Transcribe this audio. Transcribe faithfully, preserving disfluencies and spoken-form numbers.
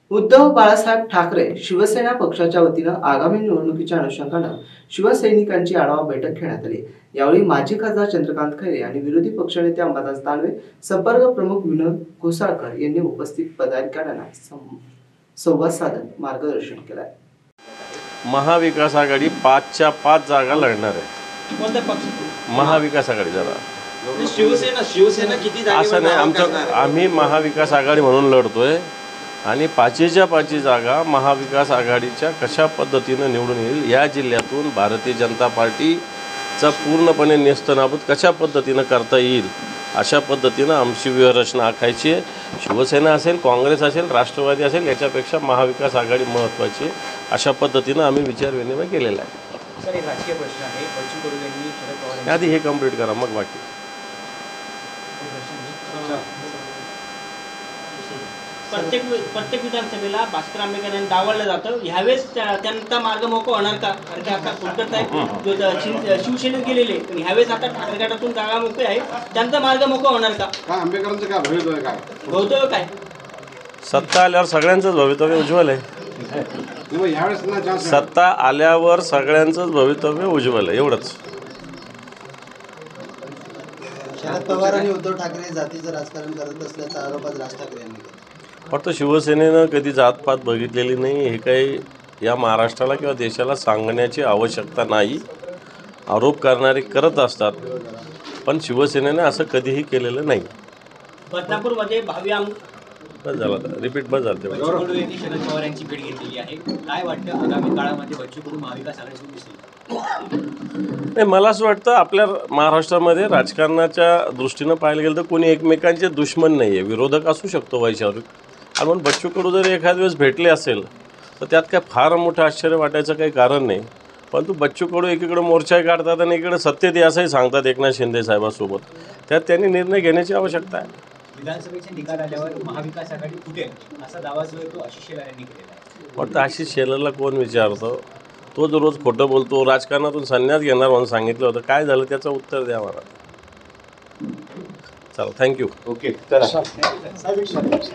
उद्धव बाळासाहेब ठाकरे शिवसेना पक्षाच्या वतीनं आगामी निवडणुकीच्या अनुषंगानं शिवसैनिकांची आढावा बैठक घेण्यात आली। यावेळी माजी खासदार चंद्रकांत खैरे आणि विरोधी पक्षनेते अंबादास दानवे, संपर्क प्रमुख विनोद घोसाळकर यांनी उपस्थित पदाधिकाऱ्यांना संवाद साधत मार्गदर्शन केलं। महाविकास आघाडी पाचच्या पाच जागा लढणार आहे। कोणत्या पक्ष? महाविकास आघाडी जरा शिवसेना शिवसेना किती जागा? असं नाही, आमचं आम्ही महाविकास आघाडी म्हणून लढतोय आणि पाचीच्या पाची जागा महाविकास आघाडीच्या कशा पद्धतीनं निवडून येईल, या जिल्ह्यातून भारतीय जनता पार्टीचा पूर्णपणे नेस्तनाबूत कशा पद्धतीनं करता येईल अशा पद्धतीनं आमची व्यूहरचना आखायची आहे। शिवसेना असेल, काँग्रेस असेल, राष्ट्रवादी असेल, याच्यापेक्षा महाविकास आघाडी महत्त्वाची आहे, अशा पद्धतीनं आम्ही विचारविनिमय केलेला आहे। सर, एक राजकीय प्रश्न आहे, बच्चू कडू यांनी शरद पवार आधी हे कंप्लीट करा, मग बाकी। प्रत्येक प्रत्येक विधानसभेला भास्कर आंबेडकर यांनी डावललं जातं, ह्यावेळेस त्यांचा मार्ग मोकळा होणार का? कारण की आता कुलकर्णी साहेब शिवसेनेत गेलेले, पण ह्यावेळेस आता ठाकरे गटातून जागा मोकळी आहे, त्यांचा मार्ग मोकळा होणार का? काय आंबेडकरांचं काय भवितव्य काय भवितव्य काय? सत्ता आल्यावर सगळ्यांचंच भवितव्य उज्ज्वल आहे। यावेळेस ना चान्स सत्ता आल्यावर सगळ्यांचंच भवितव्य उज्ज्वल आहे, एवढंच। शरद पवार आणि उद्धव ठाकरे जातीचं राजकारण करत असल्याचा आरोप आज राज ठाकरे यांनी केला। फक्त शिवसेनेनं कधी जातपात बघितलेली नाही, हे काही या महाराष्ट्राला किंवा देशाला सांगण्याची आवश्यकता नाही। आरोप करणारे करत असतात, पण शिवसेनेने असं कधीही केलेलं नाही। बदलापूरमध्ये भावी आम बस झालं, रिपीट बस झालं तेव्हा। बच्चू कडू यांनी शरद पवार यांची भेट घेतलेली आहे, काय वाटतं आगामी काळामध्ये बच्चू कडू महाविकास आघाडीसोबत दिसतील? नाही, मला असं वाटतं आपल्या महाराष्ट्रामध्ये राजकारणाच्या दृष्टीनं पाहायला गेलं तर कोणी एकमेकांचे दुश्मन नाही आहे, विरोधक असू शकतो वैचारिक। आणि म्हणून बच्चू कडू जर एखाद वेळेस भेटले असेल तर त्यात काय फार मोठं आश्चर्य वाटायचं काही कारण नाही। परंतु बच्चू कडू एकीकडे मोर्चा काढतात आणि इकडे सत्तेत असंही सांगतात एकनाथ शिंदे साहेबांसोबत, त्यात त्यांनी निर्णय घेण्याची आवश्यकता आहे। विधानसभेचे निकाल आल्यावर महाविकास आघाडी फुटेल असा दावा जो आहे तो आशिष शेलार यांनी केलेला आहे। फक्त आशिष शेलारला कोण विचारतो? तो जो रोज खोटं बोलतो, राजकारणातून संन्यास घेणार म्हणून सांगितलं होतं, काय झालं त्याचं उत्तर द्या मला। चला, थँक्यू। ओके चला।